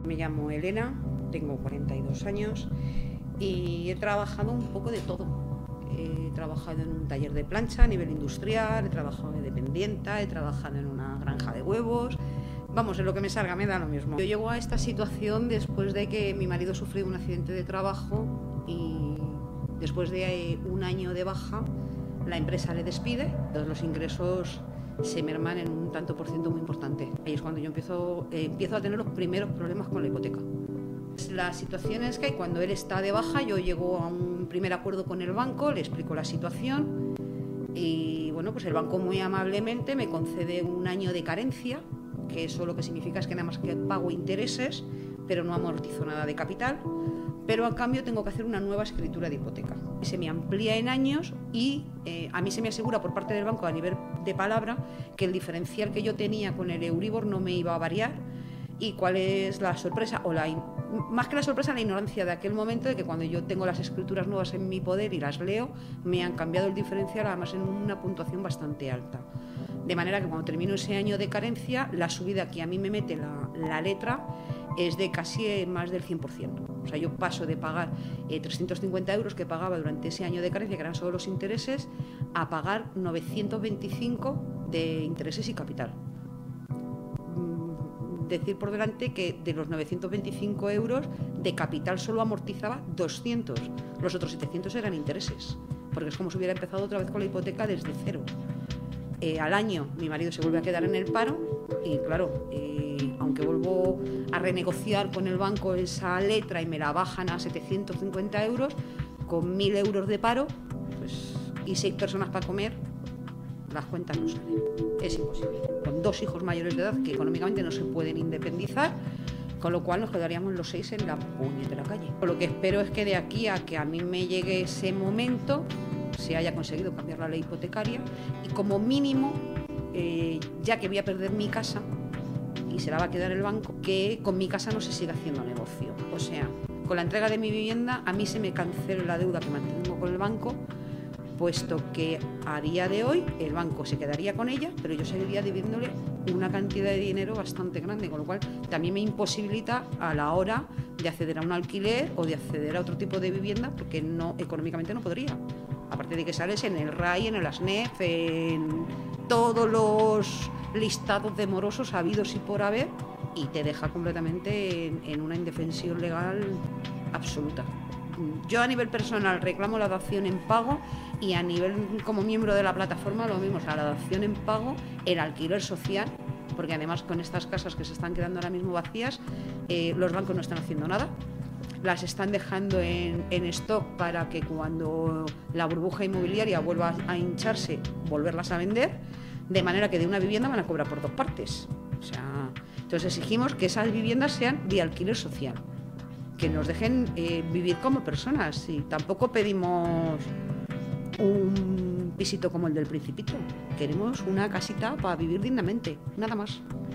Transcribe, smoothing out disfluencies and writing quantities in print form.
Me llamo Elena, tengo 42 años y he trabajado un poco de todo. He trabajado en un taller de plancha a nivel industrial, he trabajado de dependienta, he trabajado en una granja de huevos. Vamos, en lo que me salga me da lo mismo. Yo llego a esta situación después de que mi marido sufrió un accidente de trabajo y después de un año de baja la empresa le despide, todos los ingresos se merman en un tanto por ciento muy importante. Ahí es cuando yo empiezo a tener los primeros problemas con la hipoteca. La situación es que cuando él está de baja yo llego a un primer acuerdo con el banco, le explico la situación y bueno, pues el banco muy amablemente me concede un año de carencia, que eso lo que significa es que nada más que pago intereses, pero no amortizo nada de capital, pero a cambio tengo que hacer una nueva escritura de hipoteca. Se me amplía en años y a mí se me asegura por parte del banco a nivel de palabra que el diferencial que yo tenía con el Euribor no me iba a variar. ¿Y cuál es la sorpresa? Más que la sorpresa, la ignorancia de aquel momento de que cuando yo tengo las escrituras nuevas en mi poder y las leo, me han cambiado el diferencial, además en una puntuación bastante alta. De manera que cuando termino ese año de carencia, la subida que a mí me mete la letra es de casi más del 100%. O sea, yo paso de pagar 350 euros que pagaba durante ese año de carencia, que eran solo los intereses, a pagar 925 de intereses y capital. Decir por delante que de los 925 euros de capital solo amortizaba 200, los otros 700 eran intereses, porque es como si hubiera empezado otra vez con la hipoteca desde cero. Al año mi marido se vuelve a quedar en el paro y claro, aunque vuelvo a renegociar con el banco esa letra y me la bajan a 750 euros, con 1.000 euros de paro pues, y 6 personas para comer, las cuentas no salen. Es imposible. Con 2 hijos mayores de edad que económicamente no se pueden independizar, con lo cual nos quedaríamos los 6 en la puñetera calle. Lo que espero es que de aquí a que a mí me llegue ese momento se haya conseguido cambiar la ley hipotecaria y como mínimo, ya que voy a perder mi casa y se la va a quedar el banco, que con mi casa no se siga haciendo negocio. O sea, con la entrega de mi vivienda a mí se me cancela la deuda que mantengo con el banco, puesto que a día de hoy el banco se quedaría con ella, pero yo seguiría debiéndole una cantidad de dinero bastante grande, con lo cual también me imposibilita a la hora de acceder a un alquiler o de acceder a otro tipo de vivienda, porque no, económicamente no podría. Aparte de que sales en el RAI, en el ASNEF, en todos los listados de morosos habidos y por haber, y te deja completamente en una indefensión legal absoluta. Yo a nivel personal reclamo la dación en pago y a nivel como miembro de la plataforma lo mismo, o sea, la dación en pago, el alquiler social, porque además con estas casas que se están quedando ahora mismo vacías, los bancos no están haciendo nada, las están dejando en stock para que cuando la burbuja inmobiliaria vuelva a hincharse, volverlas a vender, de manera que de una vivienda van a cobrar por 2 partes. O sea, entonces exigimos que esas viviendas sean de alquiler social, que nos dejen vivir como personas, y tampoco pedimos un pisito como el del Principito, queremos una casita para vivir dignamente, nada más.